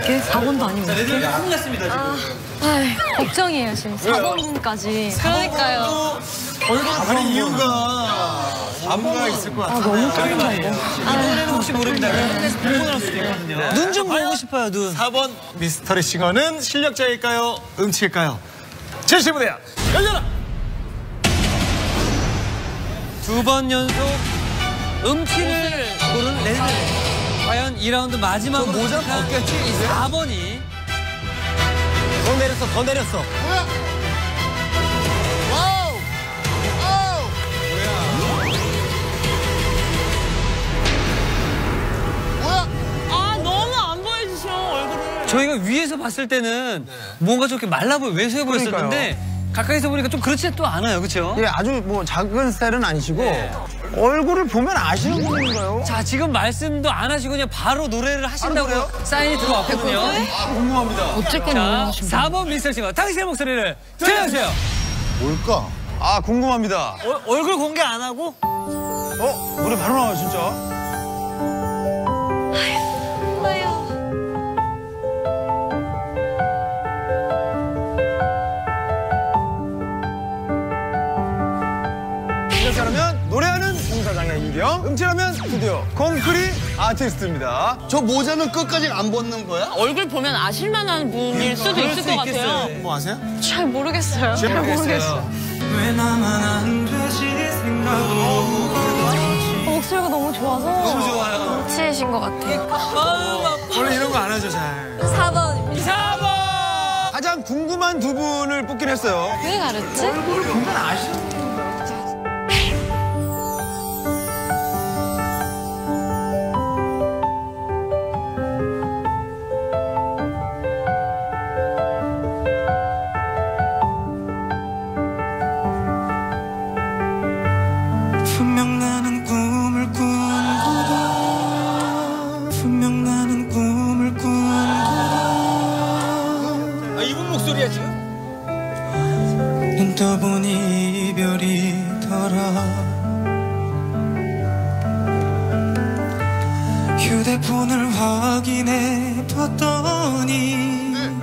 어떡해? 4번도 아니고. 자, 레전드 끝났습니다, 지금. 걱정이에요, 지금. 4번까지. 그러니까요. 아니 이유가 뭔가 있을 것 같아요. 너무 떨린다, 이거. 이번에는 혹시 모릅니다. 끝내서 보고 나올 수도 있거든요. 눈 좀 보고 싶어요, 눈. 4번 미스터리 싱어는 실력자일까요? 음치일까요? 70무대야 열려라! 2번 연속 음치를 고른 레전드. 과연 2라운드 마지막으로 모자 벗겼지, 이제? 4번이 더 내렸어. 아, 너무 안 보여주셔, 얼굴을. 저희가 위에서 봤을 때는 뭔가 저렇게 말라 보여, 왜소해 보였었는데 가까이서 보니까 좀 그렇지 또 않아요, 그렇죠? 예, 아주 뭐 작은 스타일은 아니시고 얼굴을 보면 아시는 분인가요? 자, 지금 말씀도 안 하시고 그냥 바로 노래를 하신다고 사인이 들어왔거든요. 궁금합니다. 어쩔 건 자, 모르시고. 4번 미스터 싱어 당신의 목소리를 들려주세요. 뭘까? 아, 궁금합니다. 얼굴 공개 안 하고? 노래 바로 나와요, 진짜. 실력자라면 노래하는 공사장의 이경, 음치라면 스튜디오 콘크리 아티스트입니다. 저 모자는 끝까지 안 벗는 거야? 얼굴 보면 아실만한 분일 수도 있을 것 같아요. 뭐 아세요? 잘 모르겠어요. 잘 모르겠어요. 왜 나만 안 되지 생각으로 목소리가 너무 좋아서. 너무 좋아요. 음치이신 것 같아요. 원래 이런 거 안 하죠, 잘. 4번입니다. 4번! 가장 궁금한 두 분을 뽑긴 했어요. 왜 가렸지? 분명 나는 꿈을 꾼 거다. 분명 나는 꿈을 꾼 거다. 이분 목소리야, 지금? 눈 떠보니 이별이더라. 휴대폰을 확인해 봤더니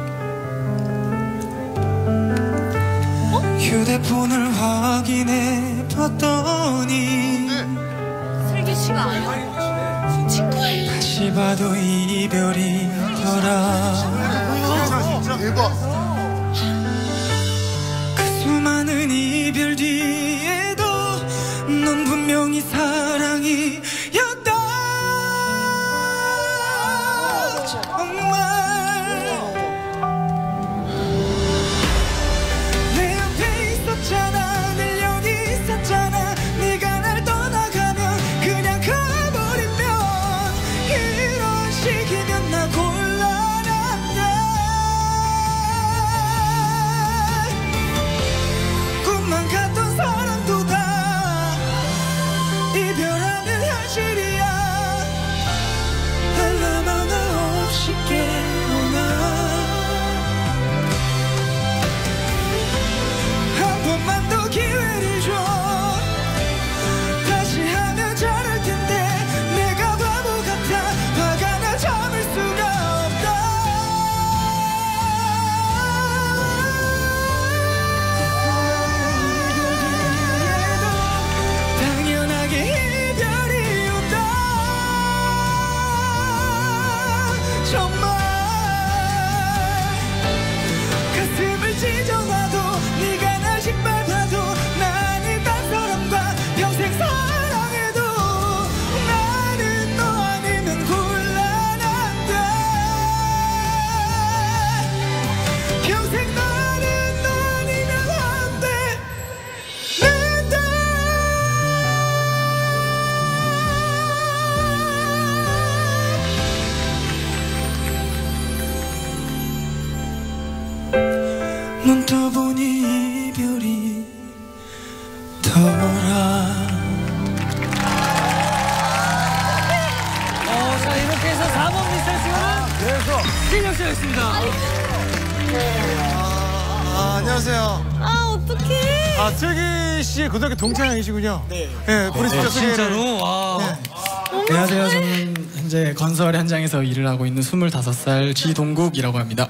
휴대폰을 확인해 봤더니 슬기 씨가 아니야? 친구예요. 다시 봐도 이별이더라. 대박. 그 수많은 이별 뒤에도 넌 분명히 사랑이었다. 정말 내 옆에 있었잖아. 늘 여기 있었잖아. 네가 날 떠나가면 그냥 가버리면 이런 식이면 나 곤란한데. 꿈만 같던 사람도 다 이별하는 현실이야. 하나마나 없이 깨어나. 한 번만 더 기회를 줘. 다시 하면 잘할 텐데 내가 바보 같아. 화가 나 참을 수가 없다. 당연하게 이별이 온다. 정말 가슴을 찢어놔도 네가 날 짓밟아도 나는 딴 사람과 평생 사랑해도 나는 너 아니면 곤란한데. 평생 나는 너 아니면 안 돼. 눈 떠보니 이별이 더라. 자, 이렇게 해서 4번 미스터 싱어는 그래서 실력자였습니다. 안녕하세요. 아, 어떡해. 슬기 씨 고등학교 동창이시군요. 네. 네, 우리 진짜 진짜로? 와. 안녕하세요. 저는 현재 건설 현장에서 일을 하고 있는 25살 지동국이라고 합니다.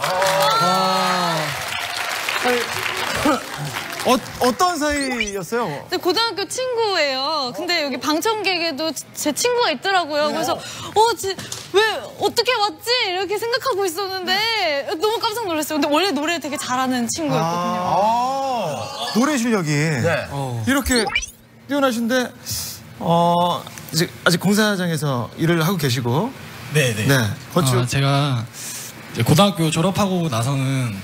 어떤 사이였어요? 근데 고등학교 친구예요. 근데 여기 방청객에도 제 친구가 있더라고요. 그래서 왜 어떻게 왔지? 이렇게 생각하고 있었는데 너무 깜짝 놀랐어요. 근데 원래 노래 되게 잘하는 친구였거든요. 노래 실력이 이렇게 뛰어나신데 이제 아직 공사장에서 일을 하고 계시고 네네. 네. 건축 제가 이제 고등학교 졸업하고 나서는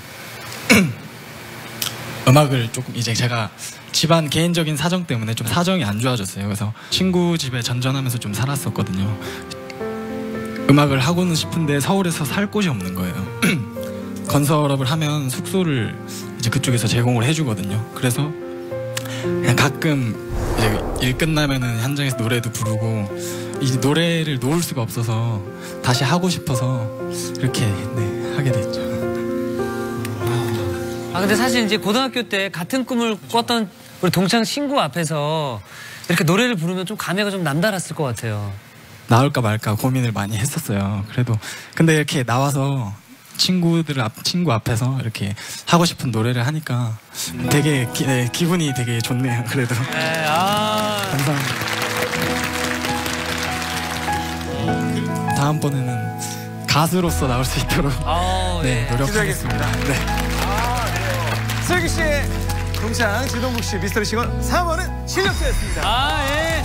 음악을 조금 이제 제가 집안 개인적인 사정 때문에 좀 사정이 안 좋아졌어요. 그래서 친구 집에 전전하면서 좀 살았었거든요. 음악을 하고는 싶은데 서울에서 살 곳이 없는 거예요. 건설업을 하면 숙소를 이제 그쪽에서 제공을 해주거든요. 그래서 그냥 가끔 이제 일 끝나면은 현장에서 노래도 부르고 이 노래를 놓을 수가 없어서 다시 하고 싶어서 이렇게 하게 됐죠. 근데 사실 이제 고등학교 때 같은 꿈을 꿨던 우리 동창 친구 앞에서 이렇게 노래를 부르면 좀 감회가 좀 남달랐을 것 같아요. 나올까 말까 고민을 많이 했었어요. 근데 이렇게 나와서 친구 앞에서 이렇게 하고 싶은 노래를 하니까 되게 기분이 되게 좋네요. 그래도. 감사합니다. 다음번에는 가수로서 나올 수 있도록 노력하겠습니다. 네. 슬기 씨의 동창 지동국 씨 미스터리 싱어 3월은 실력자였습니다. 예.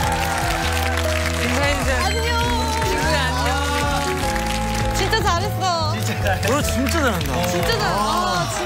인사해주세요. 친구야, 안녕. 진짜 잘했어. 너 진짜 잘한다. 진짜 잘했어.